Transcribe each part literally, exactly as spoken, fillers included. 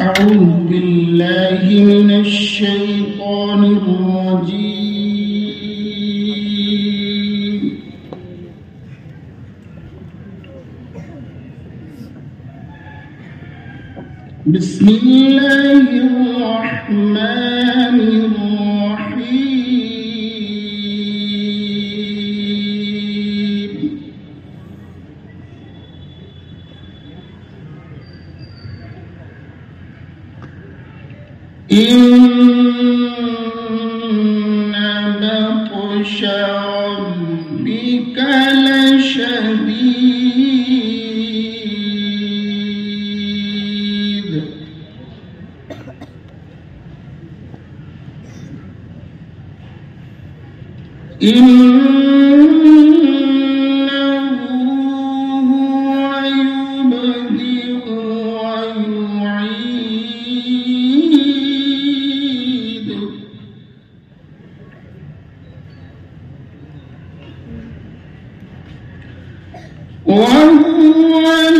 أعوذ بالله من الشيطان الرجيم. بسم الله الرحمن الرحيم. إن بطش ربك لشديد. إنه هو يبدئ ويعيد وهو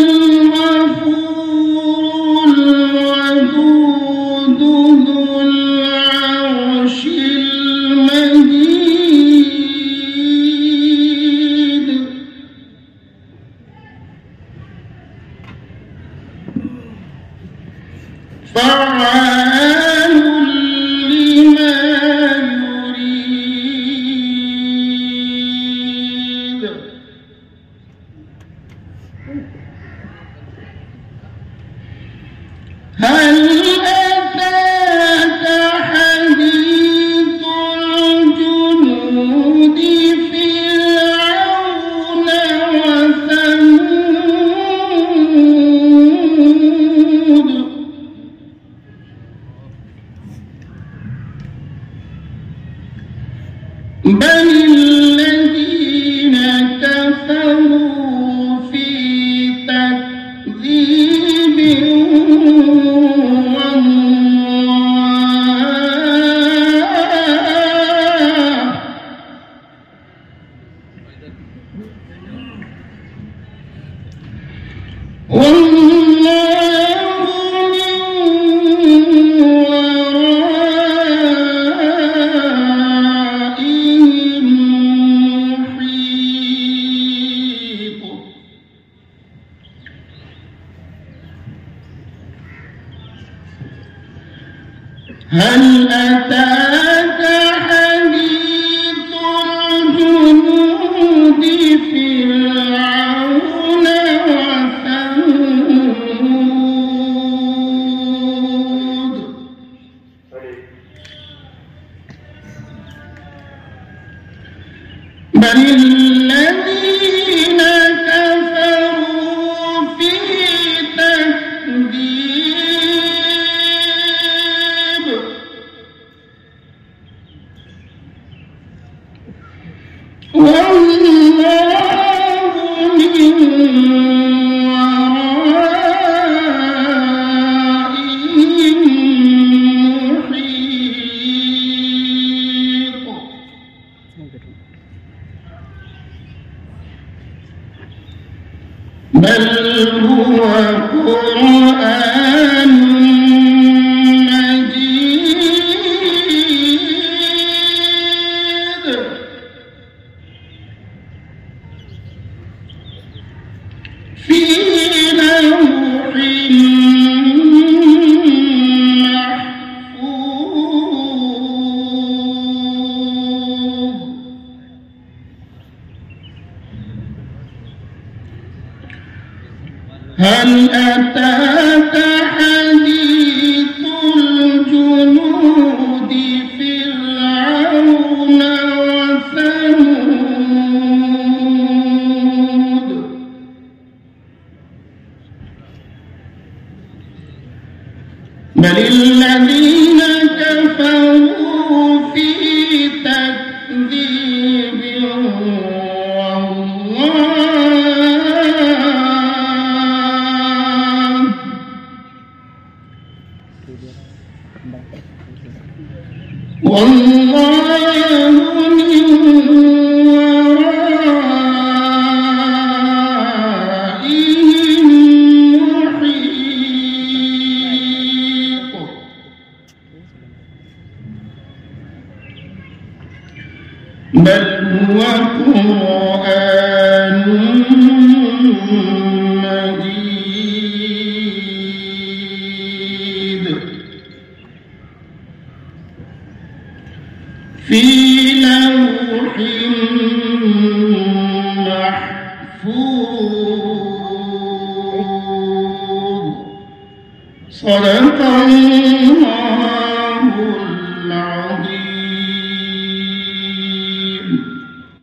الغفور الودود ذو العرش المجيد. فعال لما يريد. هل أتاك حديث الجنود فرعون وثمود. بل الذين كفروا في تكذيب والله من ورائهم محيط. هل أتاك حديث الجنود فرعون وثمود. بل الذين كفروا في تكذيب والله من ورائهم محيط. بل هو قرآن مجيد في لوح محفوظ. هل أتاك حديث الجنود فرعون وثمود. بل الذين كفروا في تكذيب والله من ورائهم محيط. بل هو قرآن مجيد في لوح محفوظ. صدق الله